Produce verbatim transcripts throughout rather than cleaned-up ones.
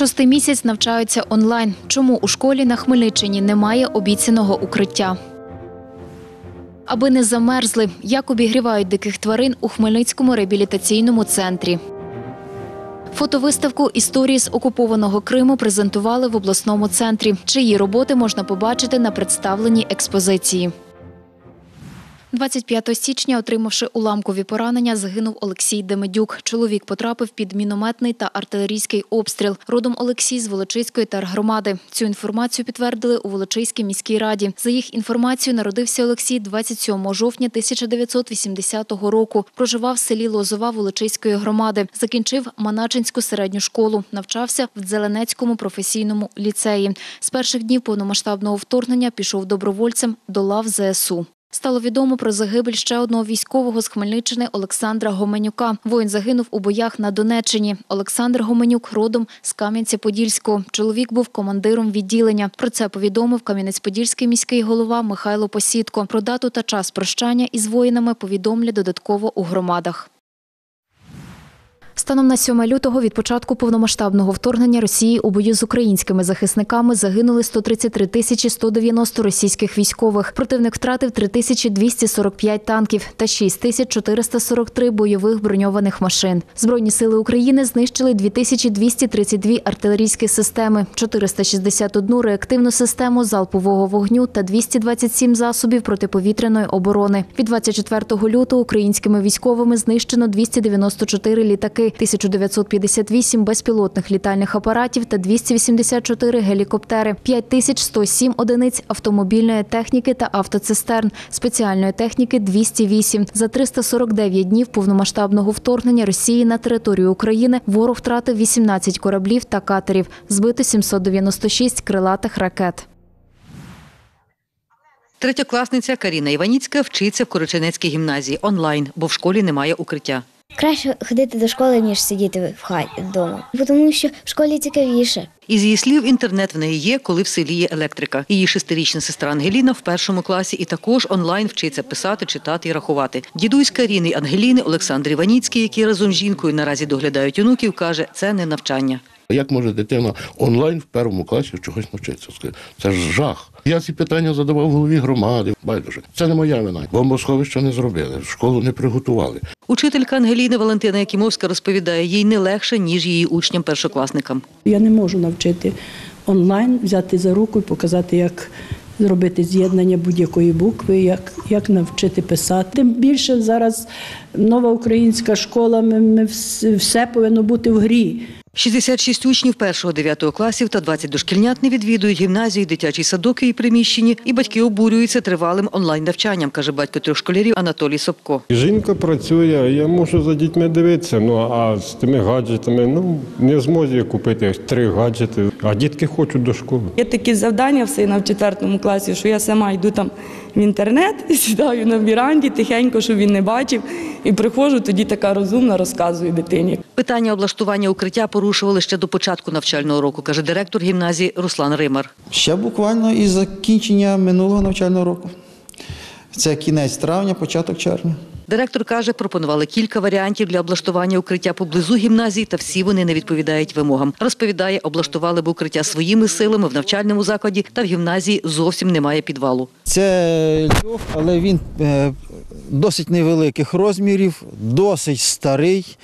Шостий місяць навчаються онлайн. Чому у школі на Хмельниччині немає обіцяного укриття? Аби не замерзли, як обігрівають диких тварин у Хмельницькому реабілітаційному центрі. Фотовиставку «Історії з окупованого Криму» презентували в обласному центрі, чиї роботи можна побачити на представленій експозиції. двадцять п'ятого січня, отримавши уламкові поранення, загинув Олексій Демидюк. Чоловік потрапив під мінометний та артилерійський обстріл. Родом Олексій з Волочиської тергромади. Цю інформацію підтвердили у Волочиській міській раді. За їх інформацією, народився Олексій двадцять сьомого жовтня тисяча дев'ятсот вісімдесятого року. Проживав в селі Лозова Волочиської громади. Закінчив Маначинську середню школу. Навчався в Дзеленецькому професійному ліцеї. З перших днів повномасштабного вторгнення пішов добровольцем до лав зе ес у. Стало відомо про загибель ще одного військового з Хмельниччини Олександра Гоменюка. Воїн загинув у боях на Донеччині. Олександр Гоменюк родом з Кам'янця-Подільського. Чоловік був командиром відділення. Про це повідомив Кам'янець-Подільський міський голова Михайло Посідко. Про дату та час прощання із воїнами повідомлять додатково у громадах. Станом на сьоме лютого від початку повномасштабного вторгнення Росії у бою з українськими захисниками загинули сто тридцять три тисячі сто дев'яносто російських військових. Противник втратив три тисячі двісті сорок п'ять танків та шість тисяч чотириста сорок три бойових броньованих машин. Збройні сили України знищили дві тисячі двісті тридцять дві артилерійські системи, чотириста шістдесят одну реактивну систему залпового вогню та двісті двадцять сім засобів протиповітряної оборони. Від двадцять четвертого лютого українськими військовими знищено двісті дев'яносто чотири літаки, тисяча дев'ятсот п'ятдесят вісім безпілотних літальних апаратів та двісті вісімдесят чотири гелікоптери, п'ять тисяч сто сім одиниць автомобільної техніки та автоцистерн, спеціальної техніки – двісті вісім. За триста сорок дев'ять днів повномасштабного вторгнення Росії на територію України ворог втратив вісімнадцять кораблів та катерів, збито сімсот дев'яносто шість крилатих ракет. Третьокласниця Каріна Іваніцька вчиться в Короченецькій гімназії онлайн, бо в школі немає укриття. Краще ходити до школи, ніж сидіти в хаті вдома, тому що в школі цікавіше. Із її слів, інтернет в неї є, коли в селі є електрика. Її шестирічна сестра Ангеліна в першому класі і також онлайн вчиться писати, читати і рахувати. Дідусь Каріни і Ангеліни Олександр Іваніцький, які разом з жінкою наразі доглядають онуків, каже, це не навчання. Як може дитина онлайн в першому класі чогось навчитися? Це ж жах. Я ці питання задавав голові громади. Байдуже. Це не моя вина. Бомбосховища не зробили, школу не приготували. Учителька Ангеліни Валентина Якимовська розповідає, їй не легше, ніж її учням-першокласникам. Я не можу навчити онлайн, взяти за руку і показати, як зробити з'єднання будь-якої букви, як, як навчити писати. Тим більше зараз нова українська школа, ми, ми все, все повинно бути в грі. шістдесят шість учнів першого-дев'ятого класів та двадцять дошкільнят не відвідують гімназії, дитячі садок і приміщенні, і батьки обурюються тривалим онлайн-навчанням, каже батько трьох школярів Анатолій Собко. Жінка працює, я можу за дітьми дивитися, ну а з тими гаджетами, ну не зможу купити три гаджети, а дітки хочуть до школи. Є такі завдання в сина в четвертому класі, що я сама йду там в інтернет і сідаю на віранді тихенько, щоб він не бачив, і приходжу, тоді така розумна розказую дитині. Питання облаштування укриття порушували ще до початку навчального року, каже директор гімназії Руслан Римар. Ще буквально із закінчення минулого навчального року. Це кінець травня, початок червня. Директор каже, пропонували кілька варіантів для облаштування укриття поблизу гімназії, та всі вони не відповідають вимогам. Розповідає, облаштували б укриття своїми силами в навчальному закладі, та в гімназії зовсім немає підвалу. Це льох, але він досить невеликих розмірів, досить старий.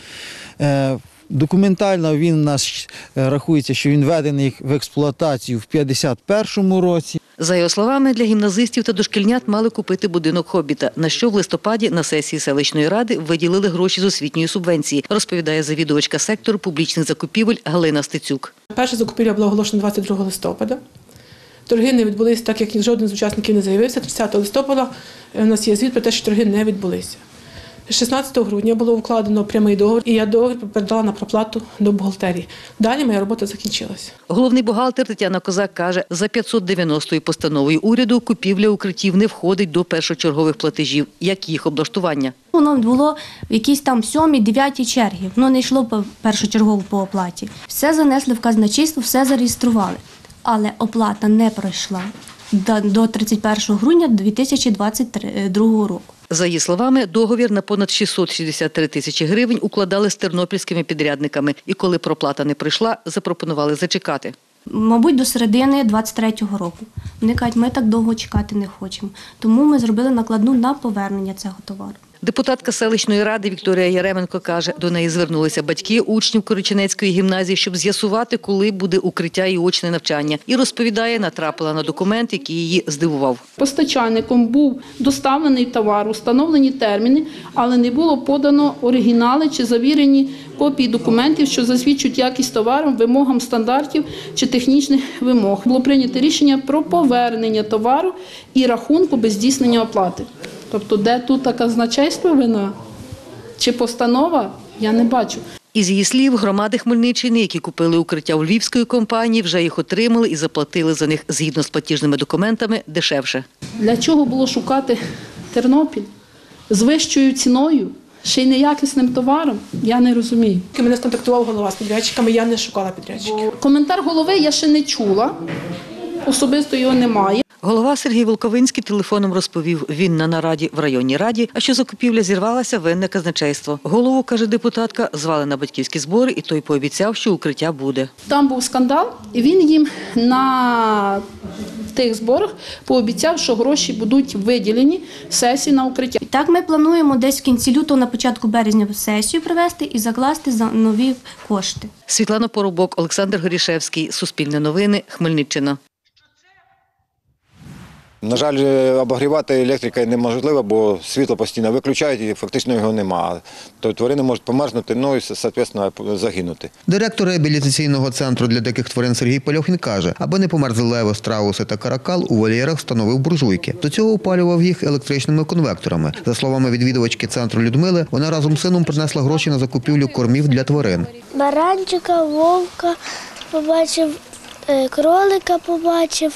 Документально він у нас рахується, що він введений в експлуатацію в п'ятдесят першому році. За його словами, для гімназистів та дошкільнят мали купити будинок «Хобіта», на що в листопаді на сесії селищної ради виділили гроші з освітньої субвенції, розповідає завідувачка сектору публічних закупівель Галина Стецюк. Перша закупівля була оголошена двадцять другого листопада. Торги не відбулися, так як жоден з учасників не заявився. тридцятого листопада у нас є звіт про те, що торги не відбулися. шістнадцятого грудня було укладено прямий договір, і я договір передала на проплату до бухгалтерії. Далі моя робота закінчилася. Головний бухгалтер Тетяна Козак каже, за п'ятсот дев'яностою постановою уряду купівля укриттів не входить до першочергових платежів. Як їх облаштування? Воно було в якійсь там сьомій, дев'ятій чергі. Воно не йшло першочергово по оплаті. Все занесли в казначейство, все зареєстрували. Але оплата не пройшла до тридцять першого грудня дві тисячі двадцять другого року. За її словами, договір на понад шістсот шістдесят три тисячі гривень укладали з тернопільськими підрядниками. І коли проплата не прийшла, запропонували зачекати. Мабуть, до середини двадцять третього року. Вони кажуть, ми так довго чекати не хочемо. Тому ми зробили накладну на повернення цього товару. Депутатка селищної ради Вікторія Яременко каже, до неї звернулися батьки учнів Кориченецької гімназії, щоб з'ясувати, коли буде укриття і очне навчання. І розповідає, натрапила на документ, який її здивував. Постачальником був доставлений товар, установлені терміни, але не було подано оригінали чи завірені копії документів, що засвідчують якість товару, вимогам стандартів чи технічних вимог. Було прийнято рішення про повернення товару і рахунку без здійснення оплати. Тобто, де тут казначейство вина чи постанова, я не бачу. Із її слів, громади Хмельниччини, які купили укриття у львівської компанії, вже їх отримали і заплатили за них згідно з платіжними документами дешевше. Для чого було шукати Тернопіль з вищою ціною, ще й неякісним товаром, я не розумію. Мене сконтактував голова з підрядчиками, я не шукала підрядчиків. Коментар голови я ще не чула, особисто його немає. Голова Сергій Волковинський телефоном розповів, він на нараді в районній раді, а що закупівля зірвалася, винне казначейство. Голову, каже депутатка, звали на батьківські збори, і той пообіцяв, що укриття буде. Там був скандал, і він їм на тих зборах пообіцяв, що гроші будуть виділені сесії на укриття. І так ми плануємо десь в кінці лютого, на початку березня сесію провести і закласти за нові кошти. Світлана Поробок, Олександр Горішевський, Суспільне новини, Хмельниччина. На жаль, обігрівати електрикою неможливо, бо світло постійно виключають і фактично його немає. То тварини можуть померзнути, ну і, відповідно, загинути. Директор реабілітаційного центру для диких тварин Сергій Пальохін каже, аби не померзли леви, страуси та каракал, у вольєрах встановив буржуйки. До цього опалював їх електричними конвекторами. За словами відвідувачки центру Людмили, вона разом з сином принесла гроші на закупівлю кормів для тварин. Баранчика, вовка побачив, кролика побачив.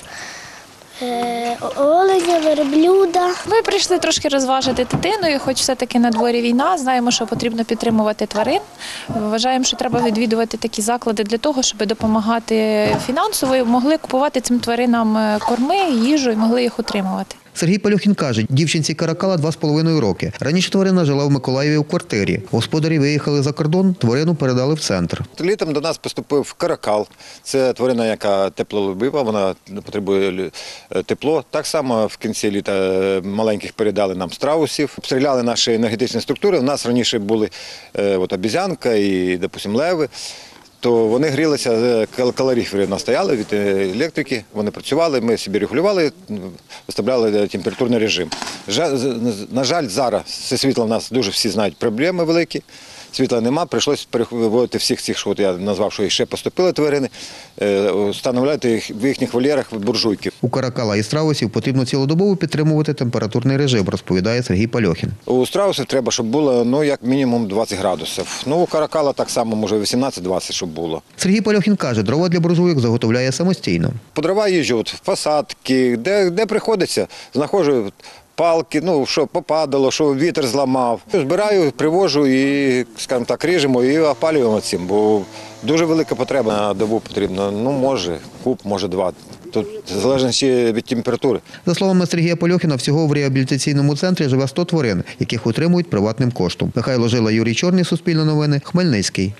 Оленя, верблюда. Ми прийшли трошки розважити дитину, хоч все-таки на дворі війна, знаємо, що потрібно підтримувати тварин. Вважаємо, що треба відвідувати такі заклади для того, щоб допомагати фінансово і могли купувати цим тваринам корми, їжу і могли їх утримувати. Сергій Пальохін каже, дівчинці каракала два з половиною роки. Раніше тварина жила в Миколаєві у квартирі. Господарі виїхали за кордон, тварину передали в центр. Літом до нас поступив каракал. Це тварина, яка теплолюбива, вона потребує тепло. Так само в кінці літа маленьких передали нам страусів. Обстріляли наші енергетичні структури. У нас раніше були от, обізянка і, допустим, леви. То вони грілися, калорифери настояли від електрики, вони працювали, ми собі регулювали, виставляли температурний режим. На жаль, зараз зі світлом у нас дуже всі знають проблеми великі. Світла нема, прийшлося переводити всіх цих, що я назвав, що ще поступили тварини, встановляти в їхніх вольєрах буржуйки. У каракала і страусів потрібно цілодобово підтримувати температурний режим, розповідає Сергій Пальохін. У страусів треба, щоб було ну, як мінімум двадцять градусів. Ну, у каракала так само, може вісімнадцять-двадцять, щоб було. Сергій Пальохін каже, дрова для буржуйок заготовляє самостійно. По дрова їжджу, в посадки, де, де приходиться, знаходжу палки, ну, що попадало, що вітер зламав. Збираю, привожу і, скажімо так, ріжемо і опалюємо цим, бо дуже велика потреба на добу потрібна. Ну, може, куб, може два. Тут залежно від температури. За словами Сергія Пальохіна, всього в реабілітаційному центрі живе сто тварин, яких утримують приватним коштом. Михайло Жила, Юрій Чорний, Суспільне новини, Хмельницький.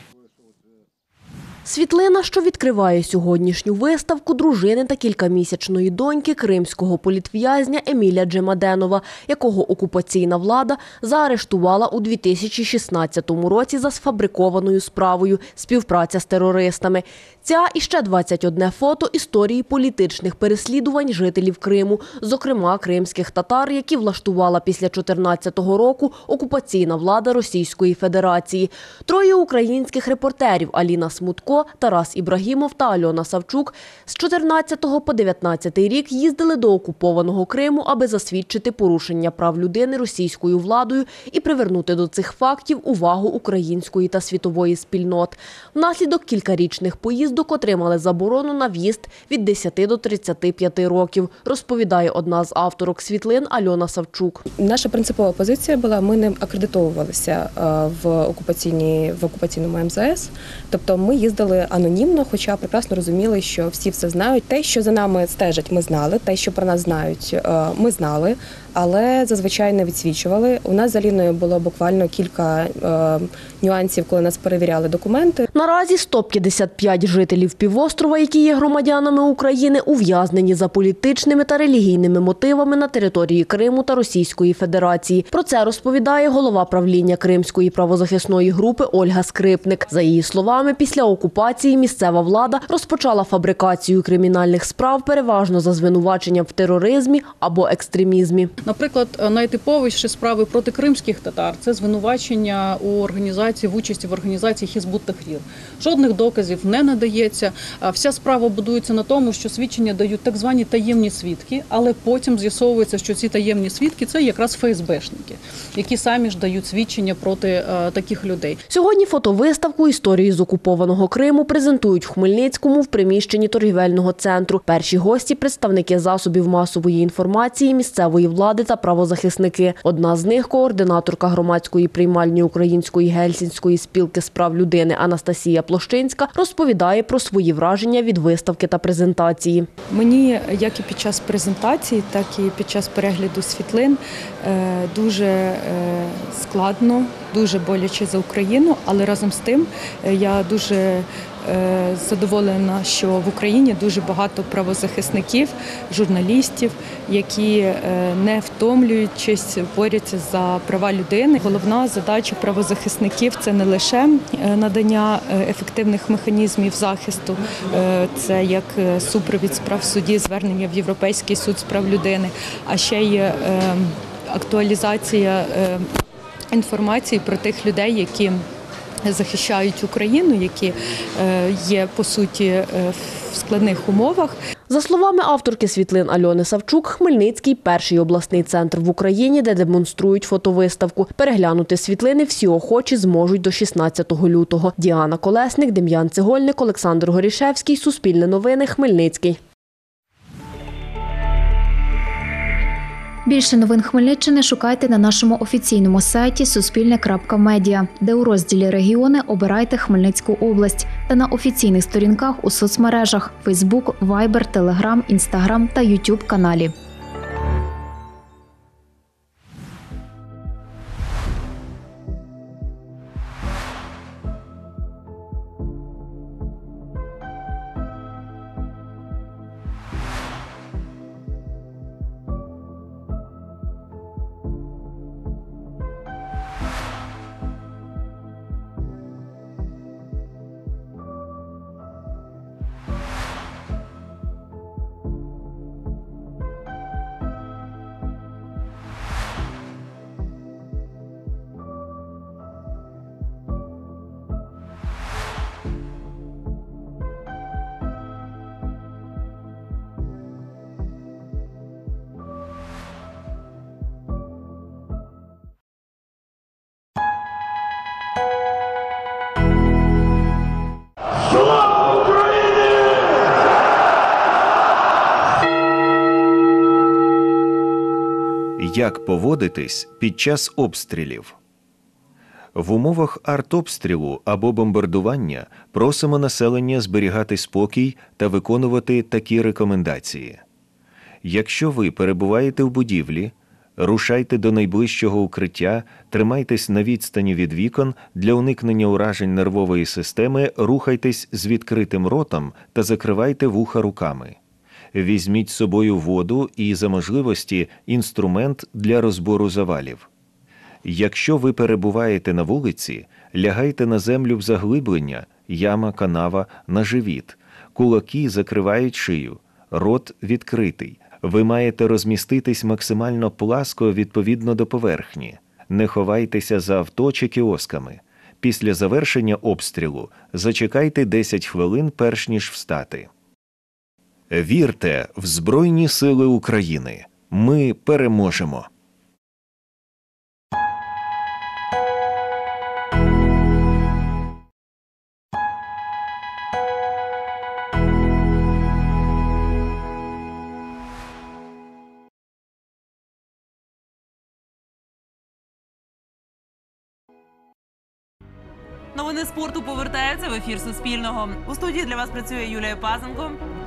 Світлина, що відкриває сьогоднішню виставку дружини та кількамісячної доньки кримського політв'язня Еміля Джемаденова, якого окупаційна влада заарештувала у дві тисячі шістнадцятому році за сфабрикованою справою «Співпраця з терористами». Ця і ще двадцять одне фото історії політичних переслідувань жителів Криму, зокрема кримських татар, які влаштувала після чотирнадцятого року окупаційна влада Російської Федерації. Троє українських репортерів – Аліна Смутко, Тарас Ібрагімов та Альона Савчук з чотирнадцятого по дев'ятнадцятий рік їздили до окупованого Криму, аби засвідчити порушення прав людини російською владою і привернути до цих фактів увагу української та світової спільнот. Внаслідок кількарічних поїздок отримали заборону на в'їзд від десяти до тридцяти п'яти років, розповідає одна з авторок світлин Альона Савчук. Наша принципова позиція була, ми не акредитовувалися в, окупаційній, в окупаційному ем зе ес, тобто ми їздили постили анонімно, хоча прекрасно розуміли, що всі все знають. Те, що за нами стежать, ми знали, те, що про нас знають, ми знали, але зазвичай не відсвічували. У нас з Аліною було буквально кілька е, нюансів, коли нас перевіряли документи. Наразі сто п'ятдесят п'ять жителів півострова, які є громадянами України, ув'язнені за політичними та релігійними мотивами на території Криму та Російської Федерації. Про це розповідає голова правління Кримської правозахисної групи Ольга Скрипник. За її словами, після окупації місцева влада розпочала фабрикацію кримінальних справ переважно за звинуваченням в тероризмі або екстремізмі. Наприклад, найтиповіші справи проти кримських татар – це звинувачення у організації, в участі в організації Хізбут-Тахрір. Жодних доказів не надається. Вся справа будується на тому, що свідчення дають так звані таємні свідки, але потім з'ясовується, що ці таємні свідки – це якраз ФСБшники, які самі ж дають свідчення проти таких людей. Сьогодні фотовиставку «Історії з окупованого Криму» презентують в Хмельницькому в приміщенні торгівельного центру. Перші гості – представники засобів масової інформації, місцевої влади та правозахисники. Одна з них – координаторка громадської приймальні Української гельсінської спілки з прав людини Анастасія Площинська розповідає про свої враження від виставки та презентації. Мені, як і під час презентації, так і під час перегляду світлин, дуже складно, дуже боляче за Україну, але разом з тим я дуже задоволена, що в Україні дуже багато правозахисників, журналістів, які не втомлюючись борються за права людини. Головна задача правозахисників – це не лише надання ефективних механізмів захисту, це як супровід справ в суді, звернення в Європейський суд з прав людини, а ще й актуалізація інформації про тих людей, які захищають Україну, які є, по суті, в складних умовах. За словами авторки світлин Альони Савчук, Хмельницький – перший обласний центр в Україні, де демонструють фотовиставку. Переглянути світлини всі охочі зможуть до шістнадцятого лютого. Діана Колесник, Дем'ян Цегольник, Олександр Горішевський. Суспільне новини. Хмельницький. Більше новин Хмельниччини шукайте на нашому офіційному сайті суспільне крапка медіа, де у розділі «Регіони» обирайте Хмельницьку область та на офіційних сторінках у соцмережах – Фейсбук, Вайбер, Телеграм, Інстаграм та Ютуб каналі. Як поводитись під час обстрілів? В умовах артобстрілу або бомбардування просимо населення зберігати спокій та виконувати такі рекомендації. Якщо ви перебуваєте в будівлі, рушайте до найближчого укриття, тримайтесь на відстані від вікон, для уникнення уражень нервової системи рухайтесь з відкритим ротом та закривайте вуха руками. Візьміть з собою воду і, за можливості, інструмент для розбору завалів. Якщо ви перебуваєте на вулиці, лягайте на землю в заглиблення, яма, канава, на живіт. Кулаки закривають шию, рот відкритий. Ви маєте розміститись максимально пласко відповідно до поверхні. Не ховайтеся за авто чи кіосками. Після завершення обстрілу зачекайте десять хвилин, перш ніж встати. Вірте в Збройні сили України. Ми переможемо! Новини спорту повертаються в ефір Суспільного. У студії для вас працює Юлія Пазенко.